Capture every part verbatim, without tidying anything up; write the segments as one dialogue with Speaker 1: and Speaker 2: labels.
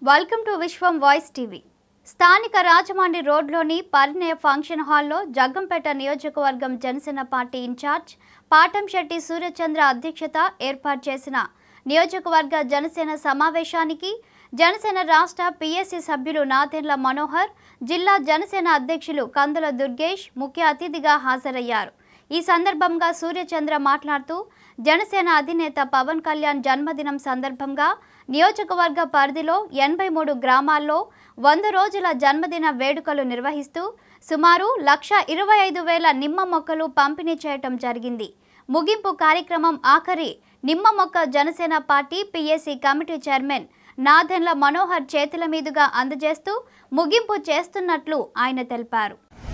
Speaker 1: Welcome to Vishwam voice TV. స్థానిక రాజమండ్రి రోడ్లోని Parinaya function హాల్లో జగ్గంపేట నియోజకవర్గం జనసేన పార్టీ ఇన్ఛార్జ్ పాటంశెట్టి సూర్యచంద్ర అధ్యక్షత ఏర్పాటు చేసిన నియోజకవర్గ జనసేన సమావేశానికి జనసేన రాష్ట్ర పిఎస్సి సభ్యులు నాదెండ్ల మనోహర్, జిల్లా జనసేన అధ్యక్షులు కందుల దుర్గేష్ ముఖ్య అతిథిగా హాజరయ్యారు. ఈ సందర్భంగా సూర్యచంద్ర మాట్లాడుతూ జనసేన అధినేత పవన్ కళ్యాణ్ జన్మదినం సందర్భంగా నియోజకవర్గ పరిధిలో ఎనభై మూడు గ్రామాల్లో వంద రోజుల జన్మదిన వేడుకలు నిర్వహిస్తూ సుమారు లక్ష ఇరవై ఐదు వేల నిమ్మ మొక్కలు పంపిణీ చేయటం జరిగింది. ముగింపు కార్యక్రమం ఆఖరి నిమ్మ మొక్క Janasena party PSC committee chairman Nadendla Manohar చేతుల మీదుగా అందజేస్తూ ముగింపు చేస్తున్నట్లు ఆయన తెలిపారు.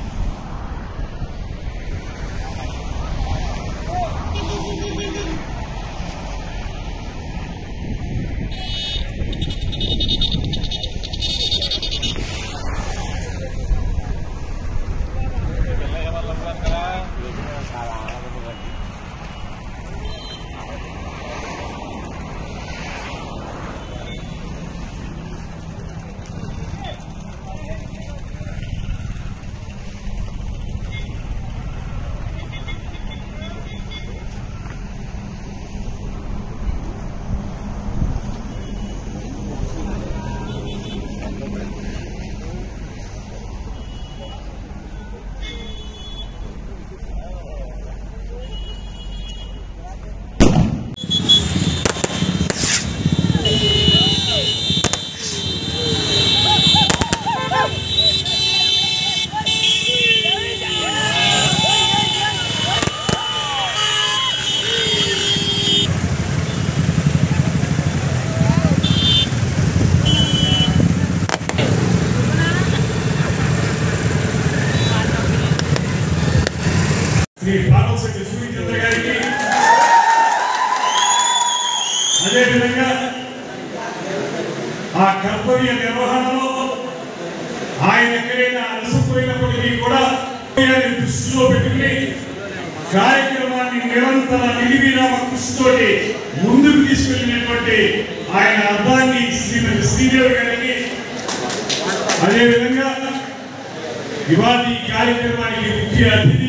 Speaker 2: అదేవిధంగా ఆ కర్తవ్య నిర్వహణలో ఆయన ఎక్కడైనా అలసిపోయినప్పటికీ కూడా దృష్టిలో పెట్టుకుని కార్యక్రమాన్ని నిరంతర నిర్విరామ కృషితోటి ముందుకు తీసుకెళ్లినటువంటి ఆయన అర్థాన్ని శ్రీమతి శ్రీదేవి గారికి, అదేవిధంగా ఇవాళ ఈ కార్యక్రమానికి ముఖ్య అతిథి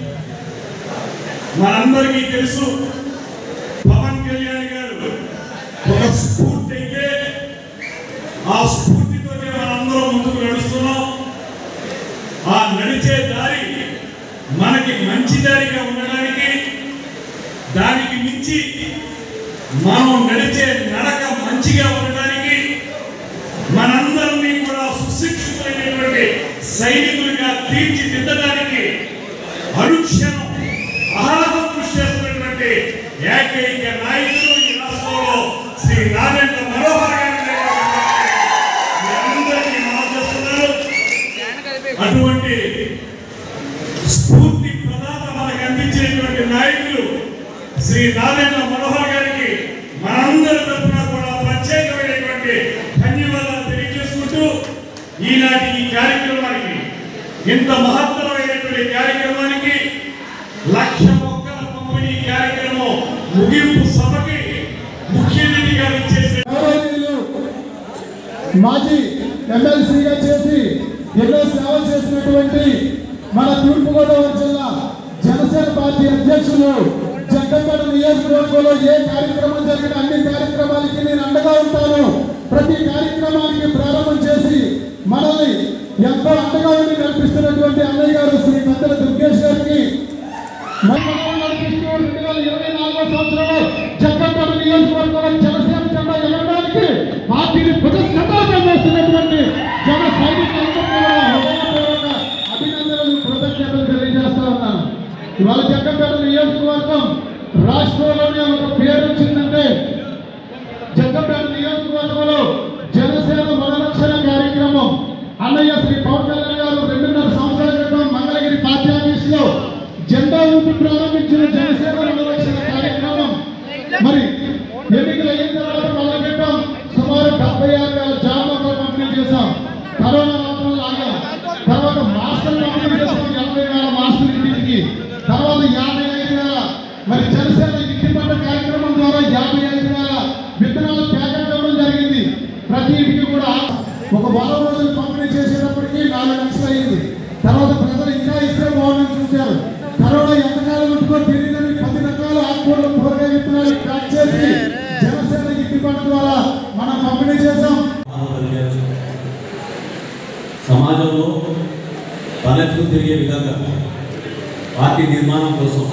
Speaker 2: మనందరికీ తెలుసు పవన్ కళ్యాణ్ గారు ఒక స్ఫూర్తి అయితే ఆ స్ఫూర్తితోనే మనందరం ముందుకు నడుస్తున్నాం. ఆ నడిచే దారి మనకి మంచి దారిగా ఉండడానికి, దానికి మించి మనం నడిచే నడక మంచిగా ఉండడానికి, మనందరినీ కూడా సుశిక్షితులైనటువంటి సైనికులుగా తీర్చిదిద్దడానికి అనుక్షణం అహర్నిశలు కృషి చేస్తున్నటువంటి ఏకైక నాయకుడు ఈ రాష్ట్రంలో శ్రీ నాదెండ్ల మనోహర్ గారిని అందరికీ మనం చేస్తున్నారు. అటువంటి స్ఫూర్తి ప్రదాత మనకు అందించేటువంటి నాయకులు శ్రీ నాదెండ్ల మనోహర్ గారికి మనందరి తరఫున కూడా ప్రత్యేకమైనటువంటి ధన్యవాదాలు తెలియజేసుకుంటూ ఈనాటి ఈ కార్యక్రమానికి, ఇంత మహత్తరమైనటువంటి కార్యక్రమానికి, లక్ష మొక్కల పంపిణీ కార్యక్రమం ముగింపు సభకి ముఖ్య అతిథిగా ఇచ్చేసి
Speaker 3: మాజీ ఎమ్మెల్సీగా చేసి ఎన్నో సేవలు చేసినటువంటి మన తూర్పుగోదావరి జిల్లా జనసేన పార్టీ అధ్యక్షులు, జగ్గంపేట నియోజకవర్గంలో ఏ కార్యక్రమం జరిగిన అన్ని కార్యక్రమాలకి నేను అండగా ఉంటాను. ప్రతి కార్యక్రమానికి ప్రారంభం చేసి మనల్ని ఎంతో అండగా ఉండి నడిపిస్తున్నటువంటి అన్నయ్య గారు శ్రీ కందుల దుర్గేష్ గారికి, నడిపిస్తూ రెండు వేల ఇరవై నాలుగో సంవత్సరంలో జగ్గంపేట నియోజకవర్గంలో జనసేన జెండా ఎగరడానికి పార్టీని పునఃస్థాపన చేస్తున్నటువంటి జన సైనికులందరికీ హృదయపూర్వక అభినందనలు, కృతజ్ఞతలు తెలియజేస్తా ఉన్నాను. ఇవాళ జగ్గంపేట నియోజకవర్గం రాష్ట్రంలోనే ఒక పేరు వచ్చిందంటే జగ్గంపేట నియోజకవర్గంలో జనసేన వనరక్షణ కార్యక్రమం అన్నయ్య శ్రీ పవన్ కళ్యాణ్ గారు రెండున్నర సంవత్సరాల క్రితం మంగళగిరి పార్టీ ఆఫీస్ లో జెండా ఊపి ప్రారంభించిన జనసేన వనరక్షణ కార్యక్రమం మరి ఎన్నికలు అయిన తర్వాత మొదలుపెట్టాం. సుమారు డెబ్బై ఆరు వేల జాబ్ మొక్కలు పంపిణీ చేశాం. కరోనా రావడం ఆగాం. తర్వాత మాస్కులు పంపిణీ చేసాం, ఎనభై వేల మాస్కులు ఇంటికి. తర్వాత యాభై ఐదు వేల మరి జనసేన ఇంటి పంట కార్యక్రమం ద్వారా యాభై ఐదు వేల విత్తనాలు ప్యాకెట్ ఇవ్వడం జరిగింది. ప్రతి ఇంటికి కూడా వారం రోజులు పంపిణీ చేసేటప్పటికి నాలుగు లక్షలు అయింది. తర్వాత ప్రజలు ఇంకా ఇస్తే బాగుందని చూశారు. కరోనా ఎంతకాలం ఉంటుందో తెలియదని పది రకాల ఆకుకూరలు కూరగాయ విత్తనాలు ప్యాక్ చేసి జనసేన గిట్టుబాటు ద్వారా మనం పంపిణీ చేశాం.
Speaker 4: సమాజంలో తలెత్తుకు తిరిగే విధంగా పార్టీ నిర్మాణం కోసం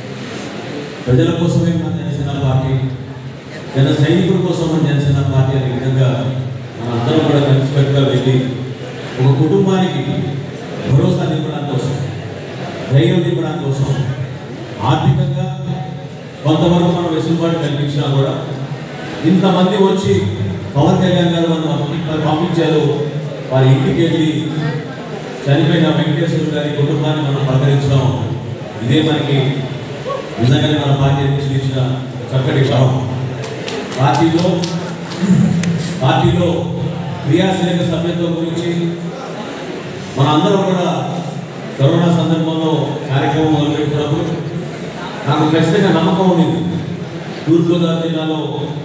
Speaker 4: ప్రజల కోసమే మన జనసేన పార్టీ, జన సైనికుల కోసం మన జనసేన పార్టీ అనే విధంగా మనందరం కూడా కలిసికట్టుగా వెళ్ళి ఒక కుటుంబానికి భరోసా నింపడానికి కోసం, ధైర్యం నింపడానికి కోసం ఆర్థికంగా కొంతవరకు మనం వెసులుబాటు కల్పించినా కూడా ఇంతమంది వచ్చి పవన్ కళ్యాణ్ గారు మనం పంపించారు. వారి ఇంటికి వెళ్ళి చనిపోయిన వెంకటేశ్వర గారి కుటుంబాన్ని మనం పలకరించడం ఇదే మనకి నిజంగానే మన పార్టీ తీసుకొచ్చిన చక్కటి భావం. పార్టీలో పార్టీలో క్రియాశీలక సభ్యత్వం గురించి మనందరం కూడా కరోనా సందర్భంలో కార్యక్రమం మొదలుపెట్టినప్పుడు నాకు ఖచ్చితంగా నమ్మకం ఉంది. తూర్పుగోదావరి జిల్లాలో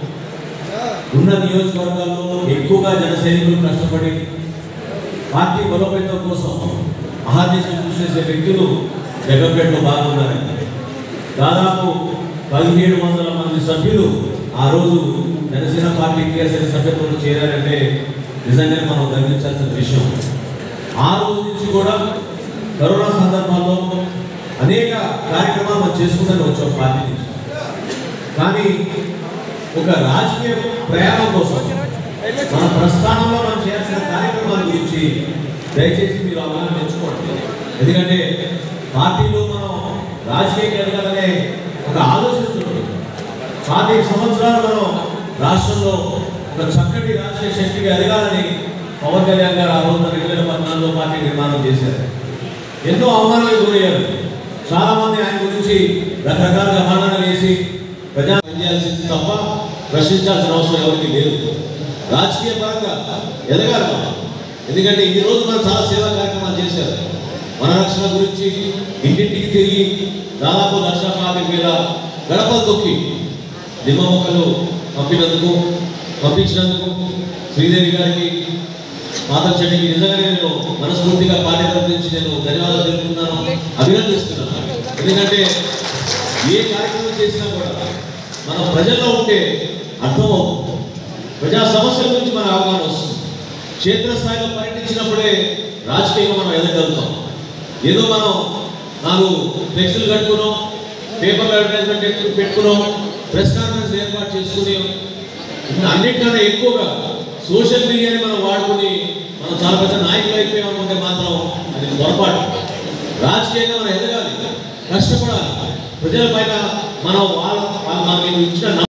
Speaker 4: ఉన్న నియోజకవర్గాల్లో ఎక్కువగా జన సైనికులు కష్టపడి పార్టీ బలోపేతం కోసం అహర్నిశలు కృషి చేసే వ్యక్తులు జగన్పేటలో బాగున్నారని దాదాపు పదిహేడు వందల మంది సభ్యులు ఆ రోజు జనసేన పార్టీ క్రియాశీలక సభ్యత్వంలో చేరారంటే నిజంగానే మనం గమనించాల్సిన విషయం. ఆ రోజు నుంచి కూడా కరోనా సందర్భాల్లో అనేక కార్యక్రమాలు మనం చేసుకుంటూ వచ్చాం పార్టీ నుంచి. కానీ ఒక రాజకీయ ప్రయాణం కోసం మన ప్రస్థానంలో మనం చేయాల్సిన కార్యక్రమాల గురించి దయచేసి మీరు అవగాహన తెచ్చుకోండి. ఎందుకంటే పార్టీలో మనం రాజకీయంగా ఎదగాలనే ఒక ఆలోచన ఉంటుంది. పాతిక సంవత్సరాలు మనం రాష్ట్రంలో ఒక చక్కటి రాజకీయ శక్తిగా ఎదగాలని పవన్ కళ్యాణ్ గారు ఆ రోజున రెండు వేల పద్నాలుగులో పార్టీ నిర్మాణం చేశారు. ఎన్నో అవమానాలు గురయ్యారు. చాలా మంది ఆయన గురించి రకరకాలుగా అవమానాలు వేసి ప్రజా పనిచేయాల్సింది తప్ప ప్రశ్నించాల్సిన అవసరం ఎవరికి లేదు. రాజకీయ పరంగా ఎదగాలి మనం. ఎందుకంటే ఇన్ని రోజులు మనం చాలా సేవా కార్యక్రమాలు చేశారు. మన రక్షణ గురించి ఇంటింటికి తిరిగి దాదాపు లక్ష పాతిక వేల గడపలు తొక్కి నిమ్మ మొక్కలు పంపినందుకు పంపించినందుకు శ్రీదేవి గారికి, మాధవ్ చెట్టికి నిజంగా నేను మనస్ఫూర్తిగా పార్టీ తరఫు నుంచి నేను ధన్యవాదాలు తెలుపుతున్నాను, అభినందిస్తున్నాను. ఎందుకంటే ఏ కార్యక్రమం చేసినా కూడా మన ప్రజల్లో ఉంటే అర్థమవుతుంది. ప్రజా సమస్యల గురించి మన అవగాహన వస్తుంది. క్షేత్రస్థాయిలో పర్యటించినప్పుడే రాజకీయంగా మనం ఎదగలుగుతాం. ఏదో మనం నాలుగు ఫ్లెక్సులు కట్టుకున్నాం, పేపర్ అడ్వర్టైజ్మెంట్ పెట్టుకున్నాం, ప్రెస్ కాన్ఫరెన్స్ ఏర్పాటు చేసుకుని అన్నిటికన్నా ఎక్కువగా సోషల్ మీడియాని మనం వాడుకుని మనం చాలా పెద్ద నాయకులు అయిపోయామనుకుంటే మాత్రం అది పొరపాటు. రాజకీయంగా మనం ఎదగాలి, కష్టపడాలి. ప్రజల పైన మనం వాళ్ళ వాళ్ళు మనకి ఇచ్చిన